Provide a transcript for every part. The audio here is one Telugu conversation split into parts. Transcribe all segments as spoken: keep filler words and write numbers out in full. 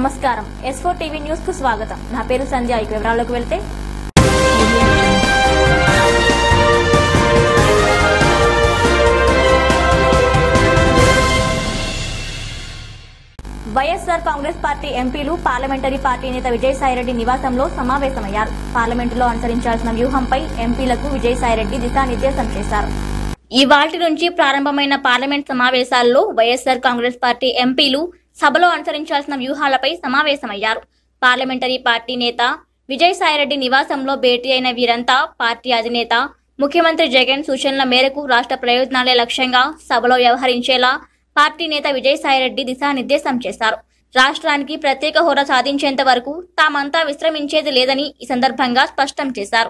నమస్కారం ఎస్ ఫోర్ టీవీ న్యూస్ కు స్వాగతం. నా పేరు సంధ్య. ఇక వివరాల్లోకి వెళ్తే వైఎస్ఆర్ కాంగ్రెస్ పార్టీ ఎంపీలు పార్లమెంటరీ పార్టీ నేత విజయసాయిరెడ్డి నివాసంలో సమావేశమయ్యారు. పార్లమెంటులో అనుసరించాల్సిన వ్యూహంపై ఎంపీలకు విజయసాయిరెడ్డి దిశానిర్దేశం చేశారు. ఇవాల్టి నుంచి ప్రారంభమైన పార్లమెంట్ సమావేశాల్లో వైఎస్ఆర్ కాంగ్రెస్ పార్టీ ఎంపీలు సభలో అనుసరించాల్సిన వ్యూహాలపై సమావేశమయ్యారు. పార్లమెంటరీ పార్టీ నేత విజయసాయిరెడ్డి నివాసంలో భేటీ అయిన వీరంతా పార్టీ అధినేత ముఖ్యమంత్రి జగన్ సూచనల మేరకు రాష్ట్ర ప్రయోజనాలే లక్ష్యంగా సభలో వ్యవహరించేలా పార్టీ నేత విజయసాయిరెడ్డి దిశానిర్దేశం చేశారు. రాష్ట్రానికి ప్రత్యేక హోదా సాధించేంత వరకు తామంతా విశ్రమించేది లేదని ఈ సందర్భంగా స్పష్టం చేశారు.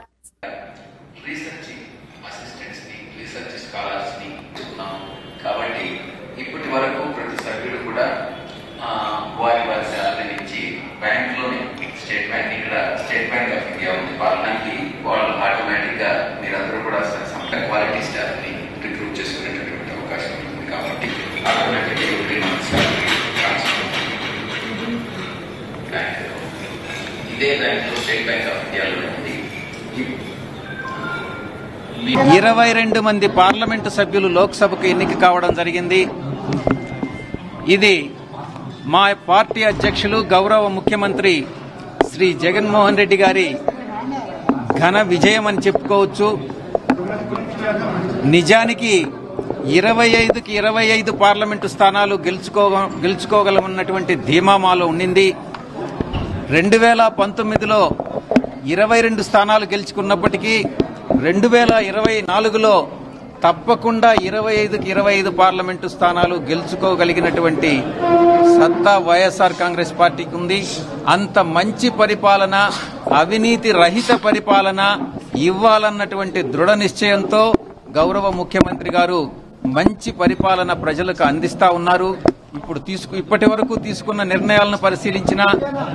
కాబట్టి ఇప్పటి వరకు ప్రతి సభ్యుడు కూడా వారి వారి శాలరీ నుంచి బ్యాంక్లోని స్టేట్ బ్యాంక్ ఇక్కడ స్టేట్ బ్యాంక్ ఆఫ్ ఇండియా ఉంది పాలనకి వాళ్ళు ఆటోమేటిక్ గా మీరందరూ కూడా సంస్థ క్వాలిటీ స్టాఫ్ ని రిక్రూట్ చేసుకునేటటువంటి అవకాశం ఉంటుంది. కాబట్టి ఆటోమేటిక్ ఎవ్రీ మంత్ ఇదే బ్యాంక్ లో స్టేట్ బ్యాంక్ ఆఫ్ ఇండియాలో ఉంది. ఇరవై రెండు మంది పార్లమెంటు సభ్యులు లోక్సభకు ఎన్నిక కావడం జరిగింది. ఇది మా పార్టీ అధ్యక్షులు గౌరవ ముఖ్యమంత్రి శ్రీ జగన్మోహన్ రెడ్డి గారి ఘన విజయం అని చెప్పుకోవచ్చు. నిజానికి ఇరవై ఐదుకి ఇరవై ఐదు పార్లమెంటు స్థానాలు గెలుచుకో గెలుచుకోగలమన్నటువంటి ధీమా మాలో ఉండింది. రెండు వేల పంతొమ్మిదిలో ఇరవై రెండు స్థానాలు గెలుచుకున్నప్పటికీ రెండు వేల ఇరవై నాలుగులో తప్పకుండా ఇరవై ఐదుకి ఇరవై ఐదు పార్లమెంటు స్థానాలు గెలుచుకోగలిగినటువంటి సత్తా వైఎస్ఆర్ కాంగ్రెస్ పార్టీకి ఉంది. అంత మంచి పరిపాలన, అవినీతి రహిత పరిపాలన ఇవ్వాలన్నటువంటి దృఢ నిశ్చయంతో గౌరవ ముఖ్యమంత్రి గారు మంచి పరిపాలన ప్రజలకు అందిస్తా ఉన్నారు. ఇప్పుడు తీసుకు ఇప్పటి వరకు తీసుకున్న నిర్ణయాలను పరిశీలించినా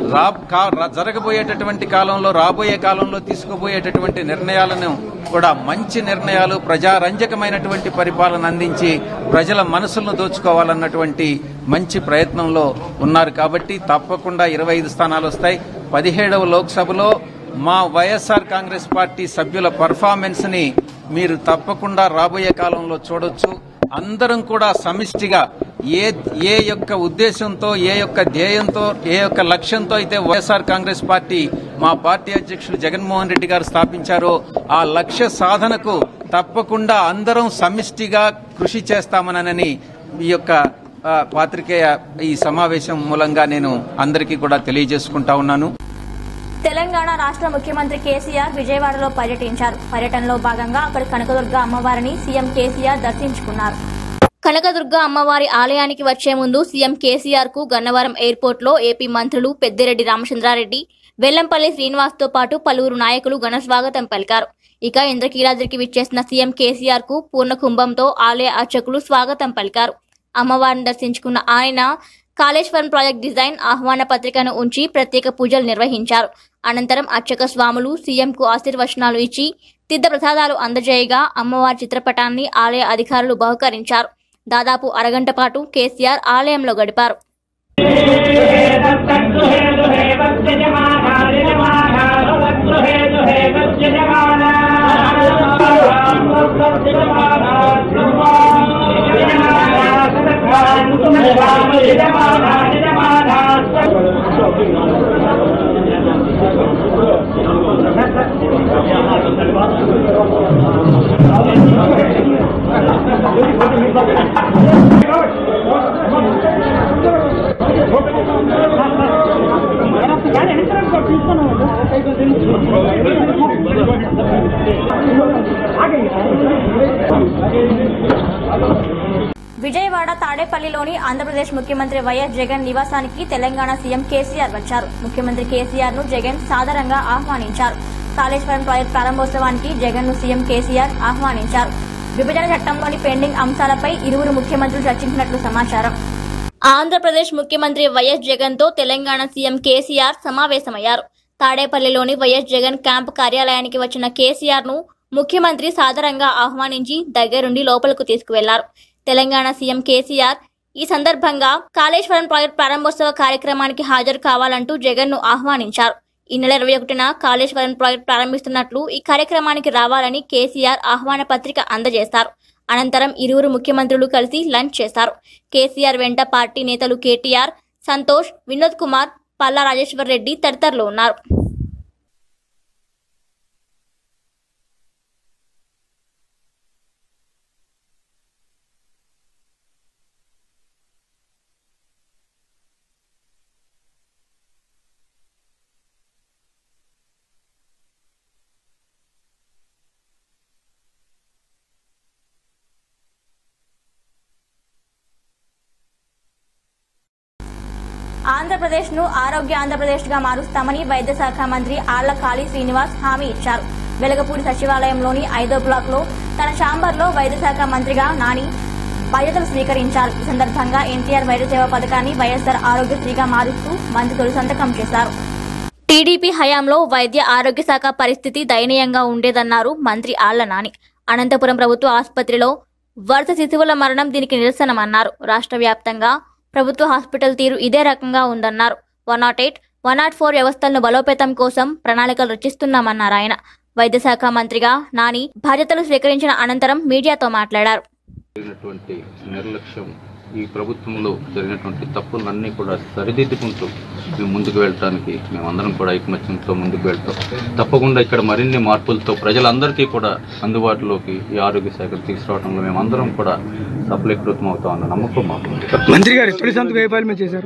జరగబోయేటటువంటి కాలంలో రాబోయే కాలంలో తీసుకోబోయేటటువంటి నిర్ణయాలను కూడా మంచి నిర్ణయాలు, ప్రజారంజకమైనటువంటి పరిపాలన అందించి ప్రజల మనసులను దోచుకోవాలన్నటువంటి మంచి ప్రయత్నంలో ఉన్నారు. కాబట్టి తప్పకుండా ఇరవై ఐదు స్థానాలు వస్తాయి. పదిహేడవ లోక్సభలో మా వైఎస్ఆర్ కాంగ్రెస్ పార్టీ సభ్యుల పర్ఫార్మెన్స్ ని మీరు తప్పకుండా రాబోయే కాలంలో చూడొచ్చు. అందరం కూడా సమిష్టిగా ఏ ఏ యొక్క ఉద్దేశంతో, ఏ యొక్క ధ్యేయంతో, ఏ యొక్క లక్ష్యంతో అయితే వైఎస్ఆర్ కాంగ్రెస్ పార్టీ మా పార్టీ అధ్యక్షులు జగన్మోహన్ రెడ్డి గారు స్థాపించారో ఆ లక్ష్య సాధనకు తప్పకుండా అందరం సమిష్టిగా కృషి చేస్తామనని ఈ యొక్క పాత్రికేయ ఈ సమావేశం మూలంగా నేను అందరికీ కూడా తెలియజేసుకుంటా ఉన్నాను. తెలంగాణ రాష్ట్ర ముఖ్యమంత్రి కేసీఆర్ విజయవాడలో పర్యటించారు. పర్యటనలో భాగంగా అక్కడ కనకదుర్గ అమ్మవారిని సీఎం కేసీఆర్ దర్శించుకున్నారు. కనకదుర్గ అమ్మవారి ఆలయానికి వచ్చే ముందు సీఎం కేసీఆర్ కు గన్నవరం ఎయిర్పోర్ట్ లో ఏపీ మంత్రులు పెద్దిరెడ్డి రామచంద్రారెడ్డి, వెల్లంపల్లి శ్రీనివాస్ తో పాటు పలువురు నాయకులు ఘన స్వాగతం పలికారు. ఇక ఇంద్రకీలాద్రికి విచ్చేసిన సీఎం కేసీఆర్ కు పూర్ణ కుంభంతో ఆలయ అర్చకులు స్వాగతం పలికారు. అమ్మవారిని దర్శించుకున్న ఆయన కాళేశ్వరం ప్రాజెక్ట్ డిజైన్ ఆహ్వాన పత్రికను ఉంచి ప్రత్యేక పూజలు నిర్వహించారు. అనంతరం అర్చక స్వాములు సీఎంకు ఆశీర్వచనాలు ఇచ్చి తీర్థ ప్రసాదాలు అందజేయగా అమ్మవారి చిత్రపటాన్ని ఆలయ అధికారులు బహుకరించారు. దాదాపు అరగంట పాటు కేసీఆర్ ఆలయంలో గడిపారు. విజయవాడ తాడేపల్లిలోని ఆంధ్రప్రదేశ్ ముఖ్యమంత్రి వైఎస్ జగన్ నివాసానికి తెలంగాణ సీఎం కేసీఆర్ వచ్చారు. ముఖ్యమంత్రి కేసీఆర్ ను జగన్ సాదరంగా ఆహ్వానించారు. కాళేశ్వరం ప్రాజెక్టు ప్రారంభోత్సవానికి జగన్ ను సీఎం కేసీఆర్ ఆహ్వానించారు. విభజన చట్టంలోని పెండింగ్ అంశాలపై ఇరువురు ముఖ్యమంత్రులు చర్చించినట్లు సమాచారం. ఆంధ్రప్రదేశ్ ముఖ్యమంత్రి వైఎస్ జగన్ తో తెలంగాణ సీఎం కేసీఆర్ సమావేశమయ్యారు. తాడేపల్లిలోని వైఎస్ జగన్ క్యాంపు కార్యాలయానికి వచ్చిన కేసీఆర్ ను ముఖ్యమంత్రి సాదరంగా ఆహ్వానించి దగ్గరుండి లోపలకు తీసుకువెళ్లారు. తెలంగాణ సీఎం కేసీఆర్ ఈ సందర్భంగా కాళేశ్వరం ప్రాజెక్టు ప్రారంభోత్సవ కార్యక్రమానికి హాజరు కావాలంటూ జగన్ ను ఆహ్వానించారు. ఈ నెల ఇరవై ఒకటిన కాళేశ్వరం ప్రాజెక్టు ప్రారంభిస్తున్నట్లు ఈ కార్యక్రమానికి రావాలని కేసీఆర్ ఆహ్వాన పత్రిక అందజేశారు. అనంతరం ఇరువురు ముఖ్యమంత్రులు కలిసి లంచ్ చేశారు. కేసీఆర్ వెంట పార్టీ నేతలు కేటీఆర్, సంతోష్, వినోద్ కుమార్, పల్లా రాజేశ్వర్ రెడ్డి తదితరులు ఉన్నారు. ఆంధ్రప్రదేశ్ ను ఆరోగ్య ఆంధ్రప్రదేశ్ గా మారుస్తామని వైద్య శాఖ మంత్రి ఆళ్ల కాళీ శ్రీనివాస్ హామీ ఇచ్చారు. వెలగపూడి సచివాలయంలోని ఐదో బ్లాక్ లో తన ఛాంబర్ లో వైద్య శాఖ మంత్రిగా నాని బాధ్యతలు స్వీకరించారు. ఈ సందర్భంగా ఎన్టీఆర్ వైద్య సేవ పథకాన్ని వైఎస్ఆర్ ఆరోగ్యశ్రీగా మారుస్తూ మంత్రి తొలి సంతకం చేశారు. టీడీపీ హయాంలో వైద్య ఆరోగ్య శాఖ పరిస్థితి దయనీయంగా ఉండేదన్నారు మంత్రి ఆళ్ల నాని. అనంతపురం ప్రభుత్వ ఆసుపత్రిలో వరుస శిశువుల మరణం దీనికి నిరసనమన్నారు. రాష్ట్ర వ్యాప్తంగా ప్రభుత్వ హాస్పిటల్ తీరు ఇదే రకంగా ఉందన్నారు. One nought eight one nought four వ్యవస్థలను బలోపేతం కోసం ప్రణాళికలు రచిస్తున్నామన్నారు ఆయన. వైద్య శాఖ మంత్రిగా నాని బాధ్యతలు స్వీకరించిన అనంతరం మీడియాతో మాట్లాడారు. నిర్లక్ష్యం ఈ ప్రభుత్వంలో జరిగినటువంటి తప్పులన్నీ కూడా సరిదిద్దుకుంటూ మేము ముందుకు వెళ్ళడానికి మేమందరం కూడా ఐకమత్యంతో ముందుకు వెళ్తాం. తప్పకుండా ఇక్కడ మరిన్ని మార్పులతో ప్రజలందరికీ కూడా అందుబాటులోకి ఈ ఆరోగ్య శాఖను తీసుకురావడంలో మేమందరం కూడా సఫలీకృతం అవుతామన్న నమ్మకం మాకు. మంత్రి గారు తొలి సంతకం ఏ ఫైల్ మీద చేశారు?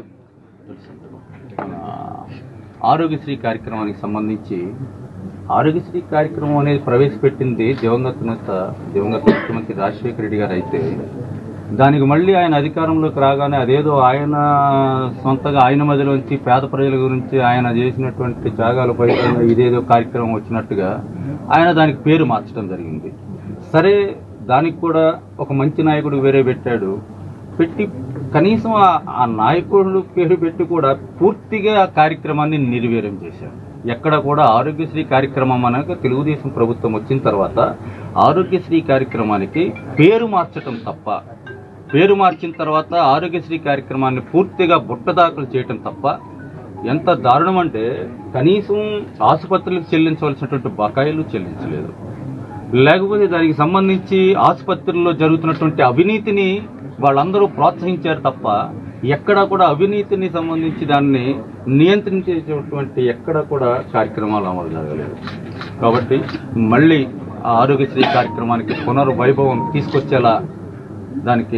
ఆరోగ్యశ్రీ కార్యక్రమానికి సంబంధించి ఆరోగ్యశ్రీ కార్యక్రమం అనేది ప్రవేశపెట్టింది దివంగత నేత దివంగత ముఖ్యమంత్రి రాజశేఖర రెడ్డి గారు అయితే దానికి మళ్ళీ ఆయన అధికారంలోకి రాగానే అదేదో ఆయన సొంతగా ఆయన మధ్యలోంచి పేద ప్రజల గురించి ఆయన చేసినటువంటి త్యాగాల ఫలితంగా ఇదేదో కార్యక్రమం వచ్చినట్టుగా ఆయన దానికి పేరు మార్చడం జరిగింది. సరే, దానికి కూడా ఒక మంచి నాయకుడు వేరే పెట్టాడు. పెట్టి కనీసం ఆ నాయకుడు పేరు పెట్టి కూడా పూర్తిగా ఆ కార్యక్రమాన్ని నిర్వీర్యం చేశారు. ఎక్కడ కూడా ఆరోగ్యశ్రీ కార్యక్రమం అనగా తెలుగుదేశం ప్రభుత్వం వచ్చిన తర్వాత ఆరోగ్యశ్రీ కార్యక్రమానికి పేరు మార్చడం తప్ప, పేరు మార్చిన తర్వాత ఆరోగ్యశ్రీ కార్యక్రమాన్ని పూర్తిగా బుట్టదాఖలు చేయటం తప్ప ఎంత దారుణం అంటే కనీసం ఆసుపత్రులకు చెల్లించవలసినటువంటి బకాయిలు చెల్లించలేదు. లేకపోతే దానికి సంబంధించి ఆసుపత్రుల్లో జరుగుతున్నటువంటి అవినీతిని వాళ్ళందరూ ప్రోత్సహించారు తప్ప ఎక్కడా కూడా అవినీతిని సంబంధించి దాన్ని నియంత్రించేటువంటి ఎక్కడ కూడా కార్యక్రమాలు అమలు జరగలేదు. కాబట్టి మళ్ళీ ఆ ఆరోగ్యశ్రీ కార్యక్రమానికి పునర్వైభవం తీసుకొచ్చేలా దానికి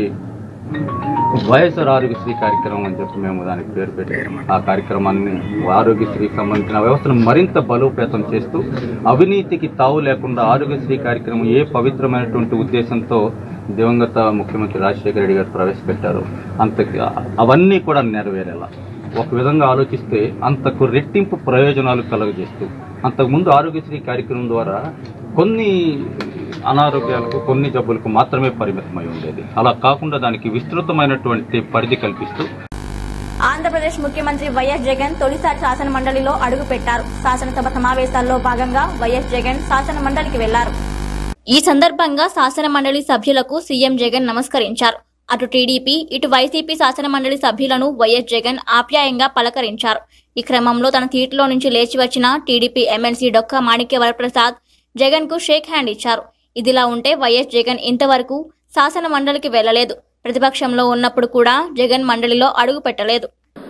వైఎస్ఆర్ ఆరోగ్యశ్రీ కార్యక్రమం అని చెప్పి మేము దానికి పేరు పెట్టాం. ఆ కార్యక్రమాన్ని ఆరోగ్యశ్రీకి సంబంధించిన వ్యవస్థను మరింత బలోపేతం చేస్తూ అవినీతికి తావు లేకుండా ఆరోగ్యశ్రీ కార్యక్రమం ఏ పవిత్రమైనటువంటి ఉద్దేశంతో దివంగత ముఖ్యమంత్రి రాజశేఖర రెడ్డి గారు ప్రవేశపెట్టారు అంత అవన్నీ కూడా నెరవేరేలా ఒక విధంగా ఆలోచిస్తే అంతకు రెట్టింపు ప్రయోజనాలు కలుగజేస్తూ అంతకుముందు ఆరోగ్యశ్రీ కార్యక్రమం ద్వారా కొన్ని అనారోగ్యాలకు కొన్ని జబ్బులకు మాత్రమే పరిమితమై ఉండేది. అలా కాకుండా దానికి విస్తృతమైనటువంటి పరిధి కల్పిస్తూ ఆంధ్రప్రదేశ్ ముఖ్యమంత్రి వైఎస్ జగన్ తొలిసారి శాసన మండలిలో అడుగు పెట్టారు. శాసనసభ సమావేశాల్లో భాగంగా వైఎస్ జగన్ శాసన మండలికి వెళ్లారు. ఈ సందర్భంగా శాసన మండలి సభ్యులకు సీఎం జగన్ నమస్కరించారు. అటు టీడీపీ ఇటు వైసీపీ శాసన మండలి సభ్యులను వైఎస్ జగన్ ఆప్యాయంగా పలకరించారు. ఈ క్రమంలో తన సీటులో నుంచి లేచి వచ్చిన టీడీపీ ఎమ్మెల్సీ డొక్కా మాణిక్య వరప్రసాద్ జగన్ కు షేక్ హ్యాండ్ ఇచ్చారు. ఇదిలా ఉంటే వైఎస్ జగన్ ఇంతవరకు శాసన మండలికి వెళ్లలేదు. ప్రతిపక్షంలో ఉన్నప్పుడు కూడా జగన్ మండలిలో అడుగు పెట్టలేదు.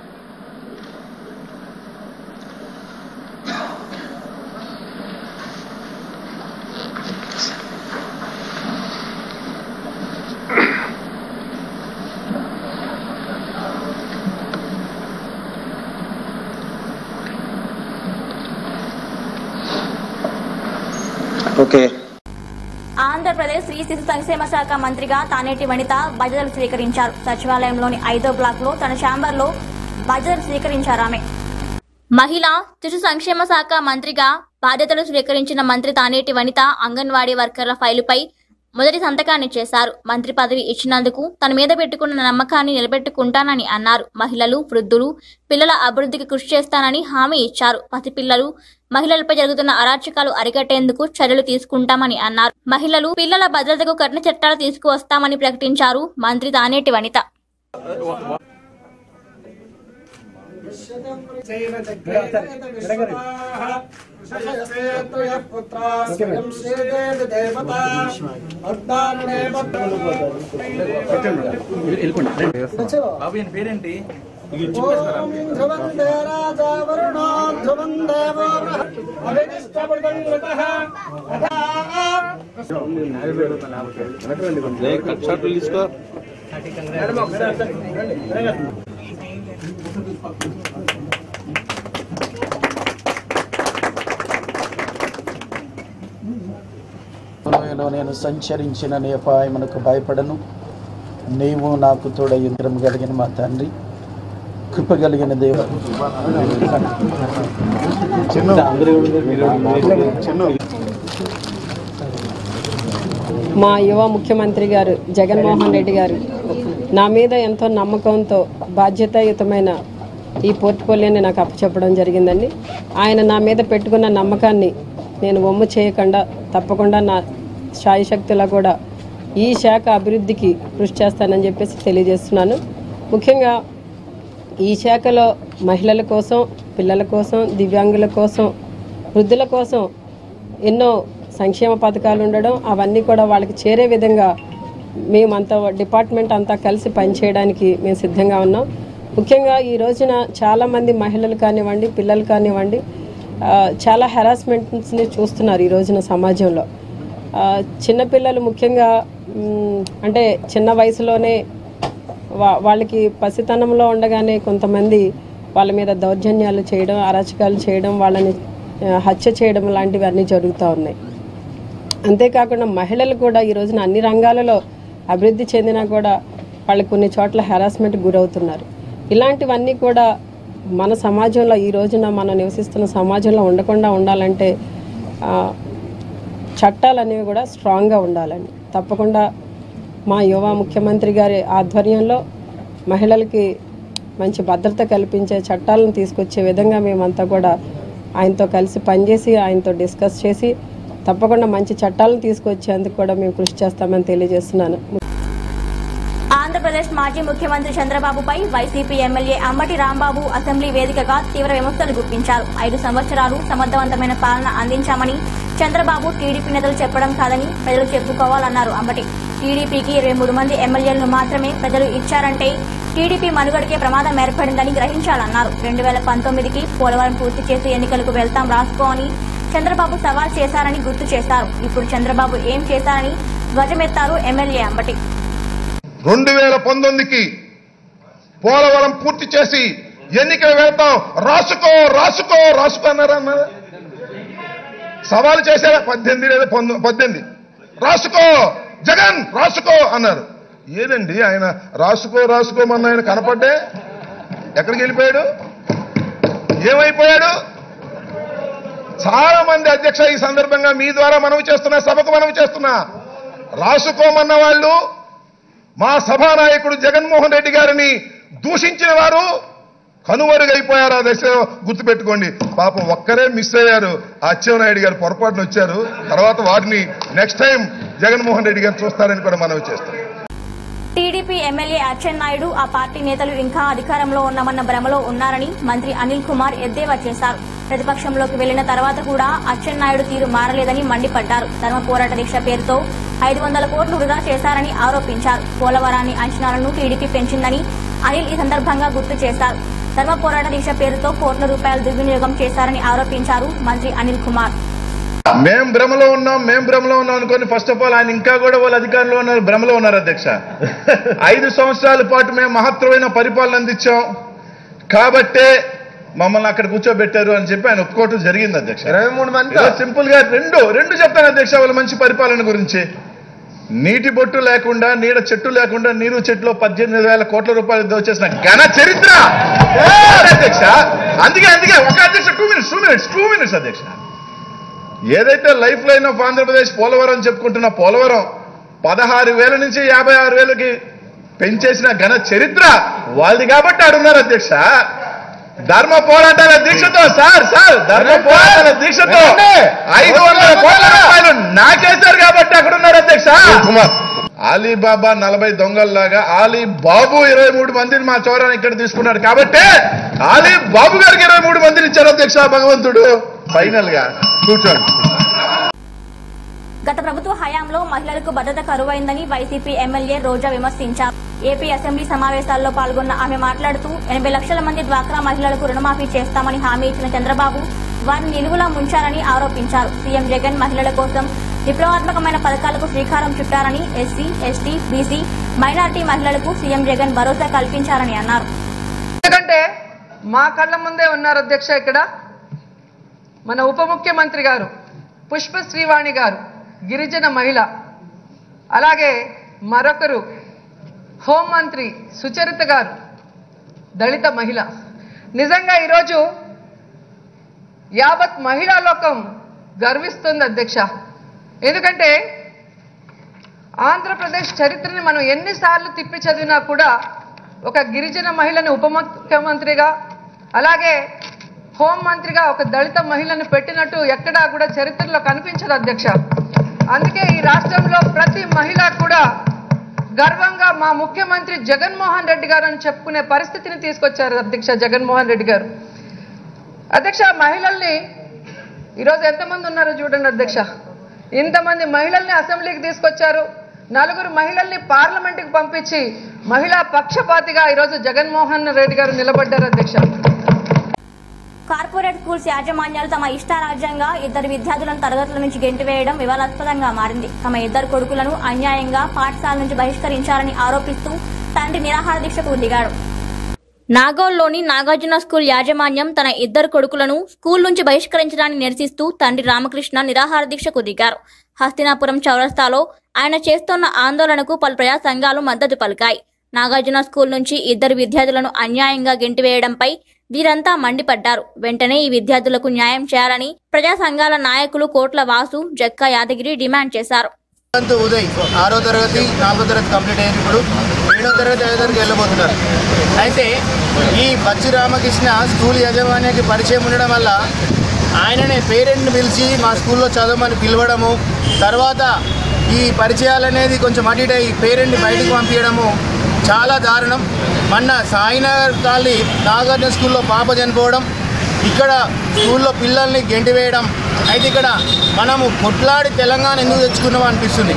ఓకే. ఆంధ్రప్రదేశ్ స్త్రీ శిశు సంక్షేమ శాఖ మంత్రిగా తానేటి వనిత బాధ్యతలు స్వీకరించారు. సచివాలయంలోని ఐదో బ్లాక్ లో తన ఛాంబర్ లో బాధ్యతలు స్వీకరించారు ఆమె. మహిళా శిశు సంక్షేమ శాఖ మంత్రిగా బాధ్యతలు స్వీకరించిన మంత్రి తానేటి వనిత అంగన్వాడీ వర్కర్ల ఫైలుపై మొదటి సంతకాన్ని చేశారు. మంత్రి పదవి ఇచ్చినందుకు తన మీద పెట్టుకున్న నమ్మకాన్ని నిలబెట్టుకుంటానని అన్నారు. మహిళలు, వృద్ధులు, పిల్లల అభివృద్ధికి కృషి చేస్తానని హామీ ఇచ్చారు. పసిపిల్లలు, మహిళలపై జరుగుతున్న అరాచకాలు అరికట్టేందుకు చర్యలు తీసుకుంటామని అన్నారు. మహిళలు, పిల్లల భద్రతకు కఠిన చట్టాలు తీసుకువస్తామని ప్రకటించారు మంత్రి తానేటి వనిత. బాబు ఈయన పేరేంటి? తీసుకో. నేను సంచరించిన నేపాయమునకు భయపడను, నీవు నాకు తోడయుంద్రం కలిగిన మా తండ్రి, కృప కలిగిన దేవ. మా యువ ముఖ్యమంత్రి గారు జగన్మోహన్ రెడ్డి గారు నా మీద ఎంతో నమ్మకంతో బాధ్యతాయుతమైన ఈ పోర్ట్ఫోలియోని నాకు అప్పచెప్పడం జరిగిందండి. ఆయన నా మీద పెట్టుకున్న నమ్మకాన్ని నేను వమ్ము చేయకుండా తప్పకుండా నా శాయశక్తిలో కూడా ఈ శాఖ అభివృద్ధికి కృషి చేస్తానని చెప్పేసి తెలియజేస్తున్నాను. ముఖ్యంగా ఈ శాఖలో మహిళల కోసం, పిల్లల కోసం, దివ్యాంగుల కోసం, వృద్ధుల కోసం ఎన్నో సంక్షేమ పథకాలు ఉండడం, అవన్నీ కూడా వాళ్ళకి చేరే విధంగా మేమంతా డిపార్ట్మెంట్ అంతా కలిసి పనిచేయడానికి మేము సిద్ధంగా ఉన్నాం. ముఖ్యంగా ఈ రోజున చాలామంది మహిళలు కానివ్వండి, పిల్లలు కానివ్వండి, చాలా హెరాస్మెంట్స్ని చూస్తున్నారు ఈ రోజున సమాజంలో. చిన్నపిల్లలు ముఖ్యంగా అంటే చిన్న వయసులోనే వా వాళ్ళకి పసితనంలో ఉండగానే కొంతమంది వాళ్ళ మీద దౌర్జన్యాలు చేయడం, అరాచకాలు చేయడం, వాళ్ళని హత్య చేయడం లాంటివి అన్నీ జరుగుతూ ఉన్నాయి. అంతేకాకుండా మహిళలు కూడా ఈ రోజున అన్ని రంగాలలో అభివృద్ధి చెందినా కూడా వాళ్ళు కొన్ని చోట్ల హెరాస్మెంట్కి గురవుతున్నారు. ఇలాంటివన్నీ కూడా మన సమాజంలో ఈ రోజున మనం నివసిస్తున్న సమాజంలో ఉండకుండా ఉండాలంటే చట్టాలు అనేవి కూడా స్ట్రాంగ్గా ఉండాలండి. తప్పకుండా మా యువ ముఖ్యమంత్రి గారి ఆధ్వర్యంలో మహిళలకి మంచి భద్రత కల్పించే చట్టాలను తీసుకొచ్చే విధంగా మేమంతా కూడా ఆయనతో కలిసి పనిచేసి ఆయనతో డిస్కస్ చేసి తప్పకుండా మంచి చట్టాలను తీసుకొచ్చేందుకు కూడా మేము కృషి చేస్తామని తెలియజేస్తున్నాను. ఆంధ్రప్రదేశ్ మాజీ ముఖ్యమంత్రి చంద్రబాబుపై YCP MLA Ambati Rambabu assembly వేదికగా తీవ్ర విమర్శలు గుప్పించారు. ఐదు సంవత్సరాలు సమర్థవంతమైన పాలన అందించామని చంద్రబాబు టీడీపీ నేతలు చెప్పడం కాదని ప్రజలు చెప్పుకోవాలన్నారు అంబటి. టీడీపీకి ఇరవై మూడు మంది ఎమ్మెల్యేలను మాత్రమే ప్రజలు ఇచ్చారంటే టీడీపీ మనుగడకే ప్రమాదం ఏర్పడిందని గ్రహించాలన్నారు. రెండు వేల పంతొమ్మిదికి పోలవరం పూర్తి చేసి ఎన్నికలకు వెళ్తాం రాసుకో అని చంద్రబాబు సవాల్ చేశారని గుర్తు చేశారు. ఇప్పుడు చంద్రబాబు ఏం చేశారని ధ్వజమెత్తారు ఎమ్మెల్యే అంబటి. రెండు వేల పంతొమ్మిదికి పోలవరం పూర్తి చేసి ఎన్నికలు వెళ్తాం రాసుకో రాసుకో రాసుకో అన్నారన్న సవాలు చేశారా? పద్దెనిమిది లేదా పద్దెనిమిది రాసుకో జగన్ రాసుకో అన్నారు. ఏదండి ఆయన రాసుకో రాసుకోమన్న ఆయన కనపడ్డే ఎక్కడికి వెళ్ళిపోయాడు? ఏమైపోయాడు? చాలా మంది అధ్యక్ష ఈ సందర్భంగా మీ ద్వారా మనవి చేస్తున్నా, సభకు మనవి చేస్తున్నా, రాసుకోమన్న వాళ్ళు మా సభానాయకుడు జగన్మోహన్ రెడ్డి గారిని దూషించిన వారు కనుమరుగైపోయారు. ఆ దశలో గుర్తుపెట్టుకోండి. పాపం ఒక్కరే మిస్ అయ్యారు. అచ్చెన్నాయుడు గారు పొరపాటున వచ్చారు. తర్వాత వారిని నెక్స్ట్ టైం జగన్మోహన్ రెడ్డి గారు చూస్తారని కూడా మనవి చేస్తాం. టీడీపీ ఎమ్మెల్యే అచ్చెన్నాయుడు ఆ పార్టీ నేతలు ఇంకా అధికారంలో ఉన్నామన్న భ్రమలో ఉన్నారని మంత్రి అనిల్ కుమార్ ఎద్దేవా చేశారు. ప్రతిపక్షంలోకి వెళ్లిన తర్వాత కూడా అచ్చెన్నాయుడు తీరు మారలేదని మండిపడ్డారు. ధర్మ పోరాట దీక్ష పేరుతో ఐదు వందల కోట్లు వృధా చేశారని ఆరోపించారు. పోలవరాన్ని అంచనాలను టీడీపీ పెంచిందని అనిల్ ఈ సందర్భంగా గుర్తు చేశారు. ధర్మ పోరాట దీక్ష పేరుతో కోట్ల రూపాయలు దుర్వినియోగం చేశారని ఆరోపించారు మంత్రి అనిల్ కుమార్. మేం భ్రమలో ఉన్నాం మేం భ్రమలో ఉన్నాం అనుకోని ఫస్ట్ ఆఫ్ ఆల్ ఆయన ఇంకా కూడా వాళ్ళ అధికారంలో ఉన్నారు, భ్రమలో ఉన్నారు అధ్యక్ష. ఐదు సంవత్సరాల పాటు మేము మహత్తరమైన పరిపాలన అందించాం కాబట్టే మమ్మల్ని అక్కడ కూర్చోబెట్టారు అని చెప్పి ఆయన ఒప్పుకోవటం జరిగింది అధ్యక్ష. ఇరవై మూడు మంది సింపుల్ గా రెండు రెండు చెప్తాను అధ్యక్ష వాళ్ళ మంచి పరిపాలన గురించి. నీటి బొట్టు లేకుండా, నీడ చెట్టు లేకుండా నీరు చెట్టులో పద్దెనిమిది వేల కోట్ల రూపాయలు దోచేసిన ఘన చరిత్ర అధ్యక్ష. అందుకే అందుకే ఒక అధ్యక్ష two minutes two minutes two minutes అధ్యక్ష. ఏదైతే lifeline of Andhra Pradesh Polavaram చెప్పుకుంటున్న పోలవరం పదహారు వేల నుంచి యాభై ఆరు వేలకి పెంచేసిన ఘన చరిత్ర వాళ్ళది కాబట్టి ఆడున్నారు అధ్యక్ష. ధర్మ పోరాటాల దీక్షతో సార్ సార్ ధర్మ పోరాటాల దీక్షతో ఐదు వందల కోట్ల రూపాయలు నాకేశారు కాబట్టి అక్కడ ఉన్నారు అధ్యక్ష. అలీబాబా నలభై దొంగల్లాగా అలీ బాబు ఇరవై మూడు మందిని మా చౌరాన్ని ఇక్కడ తీసుకున్నాడు కాబట్టి అలీ బాబు గారికి ఇరవై మూడు మందిని ఇచ్చారు అధ్యక్ష భగవంతుడు. ఫైనల్ గా కూర్చోండి. గత ప్రభుత్వ హయాంలో మహిళలకు భద్రత కరువైందని వైసీపీ ఎమ్మెల్యే రోజా విమర్శించారు. ఏపీ అసెంబ్లీ సమావేశాల్లో పాల్గొన్న ఆమె మాట్లాడుతూ ఎనభై లక్షల మంది డ్వాక్రా మహిళలకు రుణమాఫీ చేస్తామని హామీ ఇచ్చిన చంద్రబాబు వారిని నిలువులా ముంచారని ఆరోపించారు. సీఎం జగన్ మహిళల కోసం విప్లవాత్మకమైన పథకాలకు శ్రీకారం చుట్టారని, ఎస్సీ, ఎస్టీ, బీసీ, మైనారిటీ మహిళలకు సీఎం జగన్ భరోసా కల్పించారని అన్నారు. ఎందుకంటే మా కళ్ళ ముందే ఉన్నారు అధ్యక్ష, ఇక్కడ మన ఉప ముఖ్యమంత్రి గారు పుష్ప శ్రీవాణి గారు గిరిజన మహిళ, అలాగే మరొకరు హోంమంత్రి సుచరిత గారు దళిత మహిళ. నిజంగా ఈరోజు యావత్ మహిళా లోకం గర్విస్తుంది అధ్యక్ష. ఎందుకంటే ఆంధ్రప్రదేశ్ చరిత్రని మనం ఎన్నిసార్లు తిప్పి చదివినా కూడా ఒక గిరిజన మహిళని ఉప ముఖ్యమంత్రిగా, అలాగే హోంమంత్రిగా ఒక దళిత మహిళను పెట్టినట్టు ఎక్కడా కూడా చరిత్రలో కనిపించదు అధ్యక్ష. అందుకే ఈ రాష్ట్రంలో ప్రతి మహిళ కూడా గర్వంగా మా ముఖ్యమంత్రి జగన్మోహన్ రెడ్డి గారు అని చెప్పుకునే పరిస్థితిని తీసుకొచ్చారు అధ్యక్ష జగన్మోహన్ రెడ్డి గారు. అధ్యక్ష, మహిళల్ని ఈరోజు ఎంతమంది ఉన్నారో చూడండి అధ్యక్ష. ఇంతమంది మహిళల్ని అసెంబ్లీకి తీసుకొచ్చారు. నలుగురు మహిళల్ని పార్లమెంటుకు పంపించి మహిళా పక్షపాతిగా ఈరోజు జగన్మోహన్ రెడ్డి గారు నిలబడ్డారు అధ్యక్ష. కార్పొరేట్ స్కూల్స్ యాజమాన్యాలు తమ ఇష్టారాజ్యంగా ఇద్దరు విద్యార్థులను తరగతుల నుంచి గెంటివేయడం వివాదాస్పదంగా మారింది. తమ ఇద్దరు కొడుకులను అన్యాయంగా పాఠశాల నుంచి బహిష్కరించారని ఆరోపిస్తూ తండ్రి నిరాహార దీక్షకు దిగాడు. నాగోల్లోని నాగార్జున స్కూల్ యాజమాన్యం తన ఇద్దరు కొడుకులను స్కూల్ నుంచి బహిష్కరించడాన్ని నిరసిస్తూ తండ్రి రామకృష్ణ నిరాహార దీక్షకు దిగారు. హస్తినాపురం చౌరస్తాలో ఆయన చేస్తున్న ఆందోళనకు పలు ప్రజా సంఘాలు మద్దతు పలికాయి. నాగార్జున స్కూల్ నుంచి ఇద్దరు విద్యార్థులను అన్యాయంగా గెంటివేయడంపై వీరంతా మండిపడ్డారు. వెంటనే ఈ విద్యార్థులకు న్యాయం చేయాలని ప్రజా సంఘాల నాయకులు కోట్ల వాసు, జక్కా యాదగిరి డిమాండ్ చేశారు. ఉదయ్ ఆరో తరగతి నాలుగో తరగతి కంప్లీట్ అయిన ఇప్పుడు ఏడో తరగతి ఐదో తరగతి వెళ్ళబోతున్నారు. అయితే ఈ బచ్చి రామకృష్ణ స్కూల్ యజమానికి పరిచయం ఉండడం వల్ల ఆయననే పేరెంట్ని పిలిచి మా స్కూల్లో చదవమని పిలవడము, తర్వాత ఈ పరిచయాలనేది కొంచెం అడిట్ అయ్యి పేరెంట్ని బయటకు పంపించడము చాలా దారుణం. మొన్న సాయినగర్ కాలనీ నాగార్జున స్కూల్లో పాప చనిపోవడం, ఇక్కడ స్కూల్లో పిల్లల్ని గెంటివేయడం. అయితే ఇక్కడ మనము కొట్లాడి తెలంగాణ ఎందుకు తెచ్చుకున్నాం అనిపిస్తుంది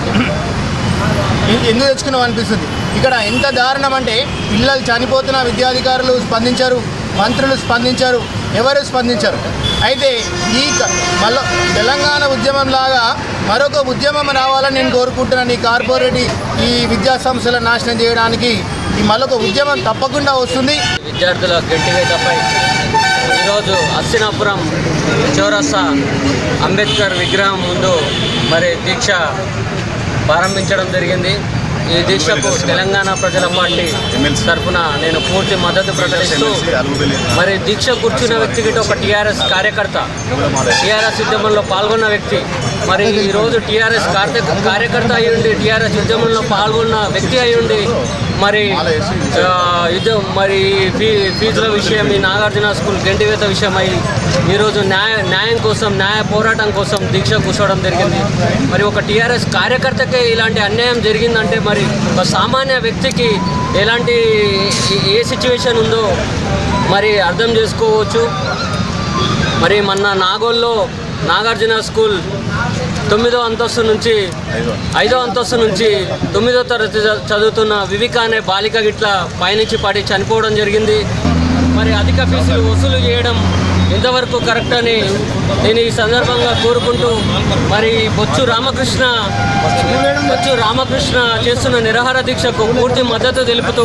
ఎందుకు తెచ్చుకున్నాం అనిపిస్తుంది ఇక్కడ ఎంత దారుణం అంటే పిల్లలు చనిపోతున్న విద్యాధికారులు స్పందించారు, మంత్రులు స్పందించారు, ఎవరు స్పందించారు. అయితే ఈ మళ్ళీ తెలంగాణ ఉద్యమం లాగా మరొక ఉద్యమం రావాలని నేను కోరుకుంటున్నాను. ఈ కార్పొరేట్ ఈ విద్యా సంస్థలను నాశనం చేయడానికి ఈ మరొక ఉద్యమం తప్పకుండా వస్తుంది. విద్యార్థుల గెంటివేతపై ఈరోజు హస్తినాపురం చౌరస్తా అంబేద్కర్ విగ్రహం ముందు మరి దీక్ష ప్రారంభించడం జరిగింది. ఈ దీక్షకు తెలంగాణ ప్రజల పార్టీ తరఫున నేను పూర్తి మద్దతు ప్రకటిస్తూ మరి దీక్ష కూర్చున్న వ్యక్తికి ఒక టీఆర్ఎస్ కార్యకర్త, టీఆర్ఎస్ ఉద్యమంలో పాల్గొన్న వ్యక్తి, మరి ఈరోజు టీఆర్ఎస్ కార్యకర్త అయి ఉండి న్యాయకర్త ఉద్యమంలో పాల్గొన్న వ్యక్తి అయి ఉండి మరి యుద్ధం మరి ఫీజుల విషయం, ఈ నాగార్జున స్కూల్ గెంటివేత విషయమై ఈరోజు న్యాయ న్యాయం కోసం న్యాయ పోరాటం కోసం దీక్ష కూర్చోవడం జరిగింది. మరి ఒక టీఆర్ఎస్ కార్యకర్తకే ఇలాంటి అన్యాయం జరిగిందంటే మరి ఒక సామాన్య వ్యక్తికి ఎలాంటి ఏ సిచ్యువేషన్ ఉందో మరి అర్థం చేసుకోవచ్చు. మరి మొన్న నాగోల్లో నాగార్జున స్కూల్ తొమ్మిదో అంతస్తు నుంచి ఐదో అంతస్తు నుంచి తొమ్మిదో తరగతి చదువుతున్న వివిక అనే బాలిక గిట్ల పైనుంచి పడి చనిపోవడం జరిగింది. మరి అధిక ఫీజులు వసూలు చేయడం ఎంతవరకు కరెక్ట్ అని నేను ఈ సందర్భంగా కోరుకుంటూ మరి బొచ్చు రామకృష్ణ బొచ్చు రామకృష్ణ చేస్తున్న నిరాహార దీక్షకు పూర్తి మద్దతు తెలుపుతూ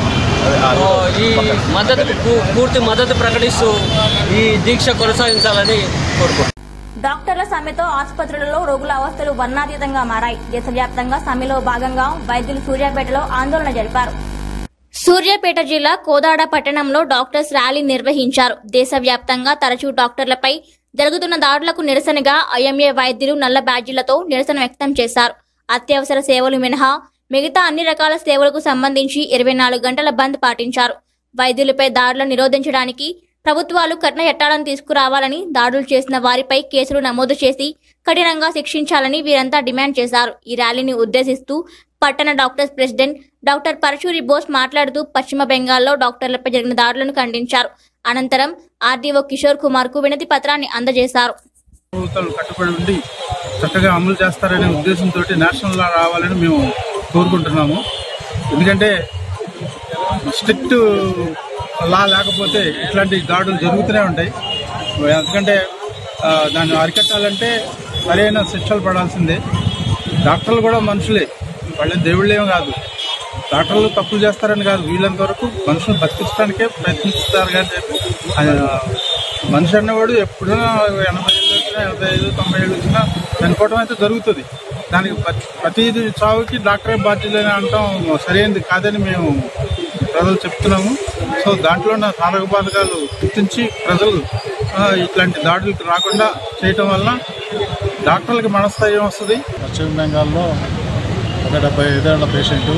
ఈ మద్దతు పూర్తి మద్దతు ప్రకటిస్తూ ఈ దీక్ష కొనసాగించాలని కోరుకుంటున్నాను. డాక్టర్ల సమ్మెతో ఆసుపత్రులలో రోగుల అవస్థలు వర్ణాతీతంగా మారాయి. దేశవ్యాప్తంగా సమ్మెలో భాగంగా వైద్యులు సూర్యాపేటలో ఆందోళన జరిపారు. సూర్యాపేట జిల్లా కోదాడ పట్టణంలో డాక్టర్స్ ర్యాలీ నిర్వహించారు. దేశవ్యాప్తంగా తరచూ డాక్టర్లపై జరుగుతున్న దాడులకు నిరసనగా ఐఎంఏ వైద్యులు నల్ల బ్యాడ్జీలతో నిరసన వ్యక్తం చేశారు. అత్యవసర సేవలు మినహా మిగతా అన్ని రకాల సేవలకు సంబంధించి ఇరవై నాలుగు గంటల బంద్ పాటించారు. వైద్యులపై దాడులను నిరోధించడానికి ప్రభుత్వాలు కఠిన చట్టాలను తీసుకురావాలని, దాడులు చేసిన వారిపై కేసులు నమోదు చేసి కఠినంగా శిక్షించాలని వీరంతా డిమాండ్ చేశారు. ఈ ర్యాలీని ఉద్దేశిస్తూ పట్టణ doctors president doctor Parashuri Bose మాట్లాడుతూ పశ్చిమ బెంగాల్లో డాక్టర్లపై జరిగిన దాడులను ఖండించారు. అనంతరం ఆర్డీఓ కిషోర్ కుమార్ కు వినతి పత్రాన్ని అందజేశారు. ప్రభుత్వాలు కట్టుబడి ఉండి చక్కగా అమలు చేస్తారనే ఉద్దేశంతో నేషనల్ లా రావాలని మేము కోరుకుంటున్నాము. ఎందుకంటే స్ట్రిక్ట్ లా లేకపోతే ఇట్లాంటి దాడులు జరుగుతూనే ఉంటాయి. ఎందుకంటే దాన్ని అరికట్టాలంటే సరైన శిక్షలు పడాల్సిందే. డాక్టర్లు కూడా మనుషులే, వాళ్ళని దేవుళ్ళేం కాదు. డాక్టర్లు తప్పులు చేస్తారని కాదు, వీళ్ళంత వరకు మనుషులు బతికించడానికే ప్రయత్నిస్తారు. కానీ మనిషి అన్నవాడు ఎప్పుడైనా ఎనభై ఏళ్ళు వచ్చినా ఎనభై ఐదు తొంభై ఏళ్ళు వచ్చినా చనిపోవడం అయితే జరుగుతుంది. దానికి ప్రతి చావుకి డాక్టరే బాధ్యులని అనటం సరైనది కాదని మేము ప్రజలు చెప్తున్నాము. సో దాంట్లో నా సాధక బాధకాలు గుర్తించి ప్రజలు ఇట్లాంటి దాడులకు రాకుండా చేయటం వల్ల డాక్టర్లకి మనస్థైర్యం వస్తుంది. పశ్చిమ బెంగాల్లో ఒక డెబ్బై ఐదేళ్ల పేషెంటు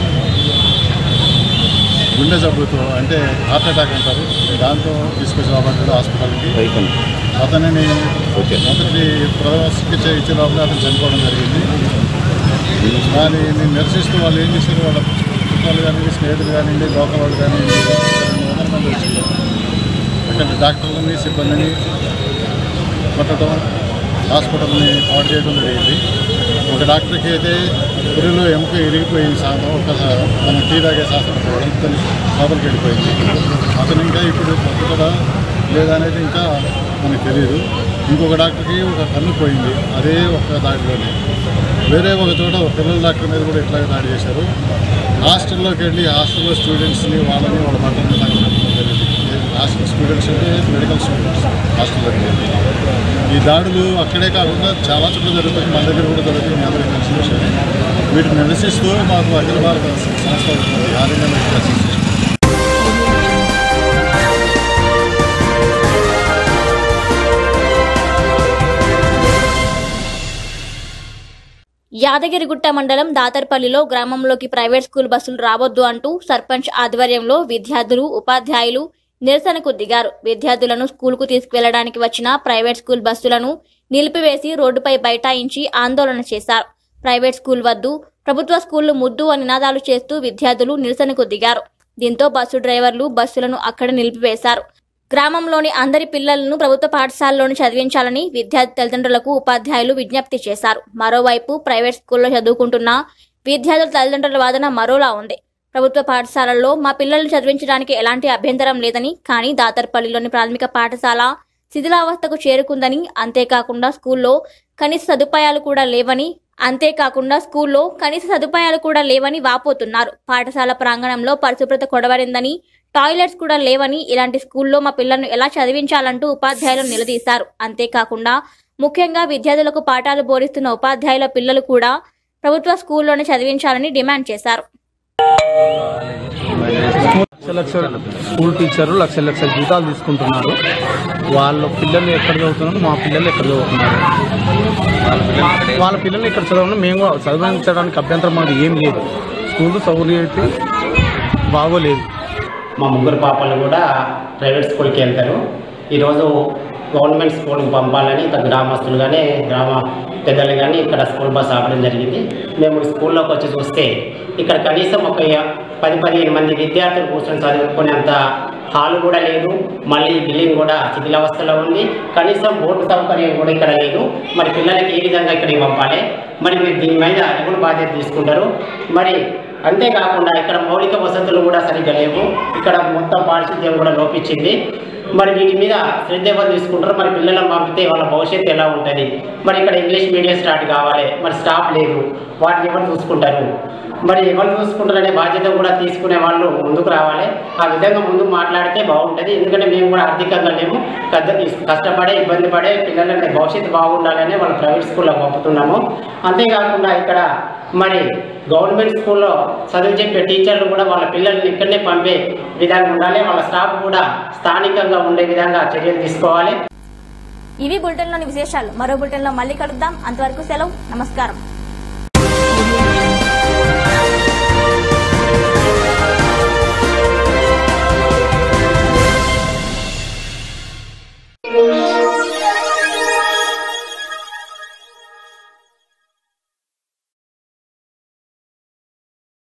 గుండె జబ్బుతో అంటే హార్ట్ అటాక్ అంటారు, దాంతో తీసుకొచ్చి రాబడ్డాడు హాస్పిటల్కి. అతనిని మొదటి ప్రథమ చికిత్స ఇచ్చే లోపల అతను చనిపోవడం జరిగింది. దాన్ని నేను నిరసిస్తూ వాళ్ళు ఏం చేశారు, వాళ్ళ చుట్టాలు కానివ్వండి, స్నేహితులు కానివ్వండి, లోకల్ వాళ్ళు కానివ్వండి, రెండు వందల మంది వచ్చింది. అక్కడ డాక్టర్లని సిబ్బందిని కొట్టడం, హాస్పిటల్ని పాడు చేయడం జరిగింది. ఒక డాక్టర్కి అయితే గురిలో ఎముక ఇరిగిపోయి ఒక తన టీ తాగే శాస్త్రం పోవడం లోపలికి వెళ్ళిపోయింది. అతను ఇంకా ఇప్పుడు కొత్తగా లేదనేది ఇంకా మనకు తెలియదు. ఇంకొక డాక్టర్కి ఒక కన్ను పోయింది, అదే ఒక దాడిలోనే. వేరే ఒక చోట ఒక పిల్లల డాక్టర్ మీద కూడా ఇట్లాగే దాడి చేశారు. హాస్టల్లోకి వెళ్ళి హాస్టల్లో స్టూడెంట్స్ని వాళ్ళని వాళ్ళ బట్టలని తగ్గడం జరిగింది. హాస్టల్ స్టూడెంట్స్ అంటే మెడికల్ స్టూడెంట్స్ హాస్టల్లోకి వెళ్ళి ఈ దాడులు అక్కడే కాకుండా చాలా చోట్ల జరుగుతుంది, మన దగ్గర కూడా జరుగుతుంది. మీ అందరికీ తెలిసిన విషయాన్ని వీటిని నిరసిస్తూ మాకు అఖిల భారత సంస్థ ఉంటుంది ఆర్ఎన్ఏ మెడికల్ అసోసియేషన్. యాదగిరిగుట్ట మండలం దాతర్పల్లిలో గ్రామంలోకి ప్రైవేట్ స్కూల్ బస్సులు రావద్దు అంటూ సర్పంచ్ ఆధ్వర్యంలో విద్యార్థులు ఉపాధ్యాయులు నిరసనకు దిగారు. విద్యార్థులను స్కూల్కు తీసుకువెళ్లడానికి వచ్చిన ప్రైవేట్ స్కూల్ బస్సులను నిలిపివేసి రోడ్డుపై బైఠాయించి ఆందోళన చేశారు. ప్రైవేట్ స్కూల్ వద్దు, ప్రభుత్వ స్కూళ్లు ముద్దు అని నినాదాలు చేస్తూ విద్యార్థులు నిరసనకు దిగారు. దీంతో బస్సు డ్రైవర్లు బస్సులను అక్కడ నిలిపివేశారు. గ్రామంలోని అందరి పిల్లలను ప్రభుత్వ పాఠశాలలోని చదివించాలని విద్యార్థి తల్లిదండ్రులకు ఉపాధ్యాయులు విజ్ఞప్తి చేశారు. మరోవైపు ప్రైవేట్ స్కూల్లో చదువుకుంటున్న విద్యార్థుల తల్లిదండ్రుల వాదన మరోలా ఉంది. ప్రభుత్వ పాఠశాలల్లో మా పిల్లలను చదివించడానికి ఎలాంటి అభ్యంతరం లేదని, కానీ దాతర్పల్లిలోని ప్రాథమిక పాఠశాల శిథిలావస్థకు చేరుకుందని, అంతేకాకుండా స్కూల్లో కనీస సదుపాయాలు కూడా లేవని అంతేకాకుండా స్కూల్లో కనీస సదుపాయాలు కూడా లేవని వాపోతున్నారు. పాఠశాల ప్రాంగణంలో పరిశుభ్రత కొడవరిందని, టాయిలెట్స్ కూడా లేవని, ఇలాంటి స్కూల్లో మా పిల్లలను ఎలా చదివించాలంటూ ఉపాధ్యాయులు నిలదీశారు. అంతేకాకుండా ముఖ్యంగా విద్యార్థులకు పాఠాలు బోధిస్తున్న ఉపాధ్యాయుల పిల్లలు కూడా ప్రభుత్వ స్కూల్లోనే చదివించాలని డిమాండ్ చేశారు. లక్ష లక్షల స్కూల్ టీచర్లు లక్ష లక్షల జీతాలు తీసుకుంటున్నారు. వాళ్ళ పిల్లలు ఎక్కడ చదువుతున్నారు, మా పిల్లలు ఎక్కడ చదువుతున్నారు, వాళ్ళ పిల్లలు ఇక్కడ చదవడం మేము చదివించడానికి అభ్యంతరం మాకు ఏం లేదు. స్కూల్ సౌకర్యం బాగోలేదు. మా ముగ్గురు పాపలు కూడా ప్రైవేట్ స్కూల్కి వెళ్తారు. ఈరోజు గవర్నమెంట్ స్కూల్కి పంపాలని గ్రామస్తులు కానీ గ్రామ పెద్దలు కానీ ఇక్కడ స్కూల్ బస్ ఆపడం జరిగింది. మేము స్కూల్లోకి వచ్చి చూస్తే ఇక్కడ కనీసం ఒక పది పదిహేను మంది విద్యార్థులు కూర్చొని చదువుకునేంత హాలు కూడా లేదు. మళ్ళీ బిల్డింగ్ కూడా శిథిలావస్థలో ఉంది. కనీసం బోర్డు సౌకర్యం కూడా ఇక్కడ లేదు. మరి పిల్లలకి ఏ విధంగా ఇక్కడికి పంపాలి? మరి మీరు దీని మీద ఎవరు బాధ్యత తీసుకుంటారు? మరి అంతేకాకుండా ఇక్కడ మౌలిక వసతులు కూడా సరిగ్గా లేవు. ఇక్కడ మొత్తం పారిశుద్ధ్యం కూడా లోపించింది. మరి వీటి మీద శ్రద్ధ ఎవరు తీసుకుంటారు? మరి పిల్లలను పంపితే వాళ్ళ భవిష్యత్తు ఎలా ఉంటుంది? మరి ఇక్కడ ఇంగ్లీష్ మీడియం స్టార్ట్ కావాలి, మరి స్టాఫ్ లేదు. వాటిని ఎవరు చూసుకుంటారు? మరి ఎవరు చూసుకుంటారనే బాధ్యత కూడా తీసుకునే వాళ్ళు ముందుకు రావాలి. ఆ విధంగా ముందుకు మాట్లాడితే బాగుంటుంది. ఎందుకంటే మేము కూడా ఆర్థికంగా లేము, కష్టపడే ఇబ్బంది పడే పిల్లలని భవిష్యత్తు బాగుండాలని వాళ్ళు ప్రైవేట్ స్కూల్లో పంపుతున్నాము. అంతేకాకుండా ఇక్కడ మరి గవర్నమెంట్ స్కూల్లో చదువు చెప్పే టీచర్లు కూడా వాళ్ళ పిల్లల్ని ఇక్కడనే పంపే విధంగా ఉండాలి. వాళ్ళ స్టాఫ్ కూడా స్థానికంగా ఉండే విధంగా చర్యలు తీసుకోవాలి. ఇవి బులెటిన్లోని విశేషాలు. మరో బులెటిన్లో మళ్ళీ కలుద్దాం. అంతవరకు సెలవు. నమస్కారం.